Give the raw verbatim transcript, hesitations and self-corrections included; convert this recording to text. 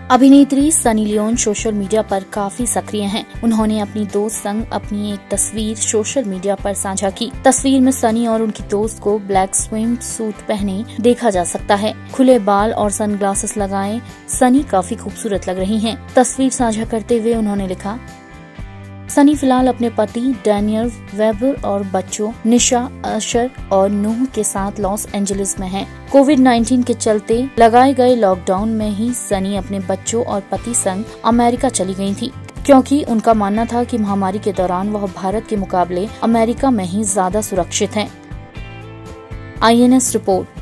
अभिनेत्री Sunny Leone social media पर काफी सक्रिय हैं। उन्होंने अपनी दोस्त संग अपनी एक तस्वीर सोशल मीडिया पर साझा की। तस्वीर में सनी और उनकी दोस्त को ब्लैक स्विम सूट पहने देखा जा सकता है। खुले बाल और सनग्लासेस लगाए सनी काफी खूबसूरत लग रही हैं। तस्वीर साझा करते हुए उन्होंने लिखा, सनी फिलहाल अपने पति डैनियल वेबर और बच्चों निशा, अशर और नूह के साथ लॉस एंजलिस में हैं। कोविड नाइन्टीन के चलते लगाए गए लॉकडाउन में ही सनी अपने बच्चों और पति संग अमेरिका चली गई थी, क्योंकि उनका मानना था कि महामारी के दौरान वह भारत के मुकाबले अमेरिका में ही ज्यादा सुरक्षित हैं। I N S report.